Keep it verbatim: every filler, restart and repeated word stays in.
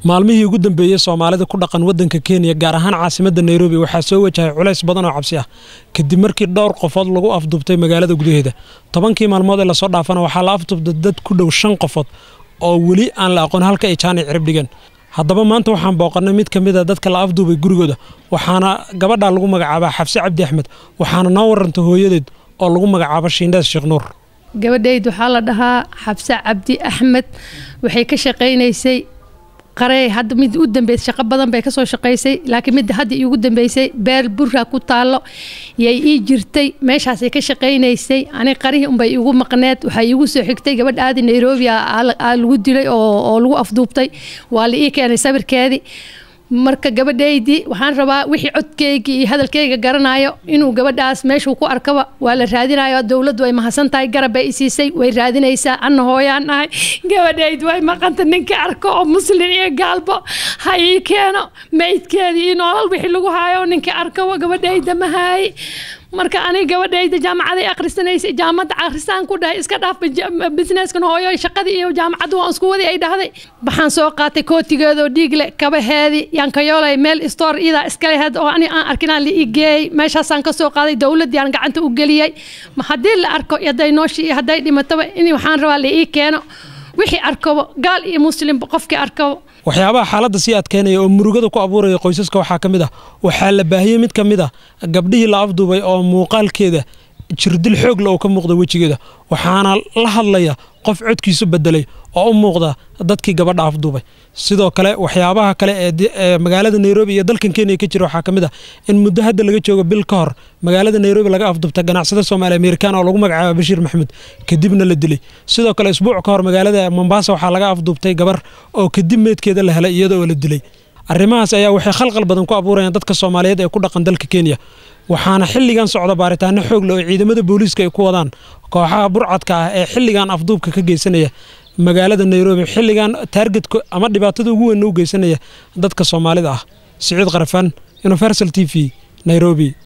maalmihii ugu dambeeyay Soomaalida ku dhaqan wadanka Kenya gaar ahaan caasimadda Nairobi waxaa soo wajahay culays badan oo cabsi ah kadib markii dhowr qofood lagu afduubtay magaalada gudaheeda tobankii maalmood ee la soo dhaafana waxaa la afduubtay dad ku dhow shan qofood oo wali aan la aqoon halka ay jaanay cirib dhigan haddaba maanta waxaan booqannay mid ka mid ah dadka la afduubay gurigooda waxaana gabadha lagu magacaabaa Xafsi Cabdi Axmed waxaana noo warantay hooyadeed oo lagu magacaabo Shiindaas Sheekh Nuur gabadheedu waxaa la dhahaa Xafsi Cabdi Axmed waxay ka shaqeynaysay qaray hadda mid u dambeysay shaqo badan bay ka soo shaqeysay laakiin mid hadda ugu dambeysay beel burra ku taalo yay ii jirtay meeshaas ay ka shaqeynaysay ani qarihi un bay ugu maqneed waxa igu soo xigtay gabadh aad Nairobi ah lagu dilay oo oo lagu afduubtay waa la ii keenay sawirkeedii marka gabadheedii waxaan rabaa wixii codkeyga iyo hadalkeyga garanayo inuu gabadhaas meesha ku arkaba waa la raadinayo dawladdu way mahadsan tahay garab ay siisay way raadinaysaa anna hooyaan ahay gabadheed way maqanta ninka arko oo muslim iyo gaalbo hay keeno meydkeedii nolol wixii lagu hayo ninka arko gabadheeda ma hay marka ani gabadheeda jaamacada ay akhrisanaysa jaamacada akhrisan ku dhahay iska dhaaf business-kan hooyo shaqadii iyo jaamacadu waan isku waday ay dhahday waxaan soo qaatay kootigeeda oo dhiigle kabaheedi yaan ka yoolay meel store ida iska leeyahay oo ani aan arkinaa la igey meeshaas aan ka soo qaaday dawladda aan gacanta u galiyay ma hadii la arko yaday nooshi haday dhimataba in waxaan rabaa la ii keeno wixii arko gaal iyo muslim qofkii arko waxyaabaha xaaladda si adkeynaya oo murugada ku abuuraya qoysaska waxaa kamid ah waxa la baahiyay mid kamid ah gabdhihii la afduubay oo muuqaalkeeda jirdil xoog leh oo ka muuqda wajigeeda waxaana la hadlaya qof codkiisu bedelay oo u muuqda dadkii gabadha afduubay sidoo kale waxyaabaha kale ee magaalada Nairobi iyo dalkan Kenya ka jira waxa kamid ah in muddo hadda laga joogo bil ka hor magaalada Nairobi laga afduubtay ganacsade Soomaali American oo lagu magacaabo Bashiir Maxamed kadibna la dilay sidoo kale isbuuc ka hor magaalada Mombasa waxa laga afduubtay gabar oo kadib meedkeeda la helay iyadoo la dilay arrimahaas ayaa waxay khalqal badan ku abuurayaan dadka Soomaaliyeed ee ku dhaqan dalka Kenya waxaana xilligan socda baaritaano xoog leh oo ciidamada booliiska ay ku wadaan kooxaha burcadka ah ee xilligan afduubka ka geysanaya magaalada Nairobi xilligan targetka ama dhibaatada ugu weyn u geysanaya dadka Soomaalida ah Siciid Qarafan Universal T V Nairobi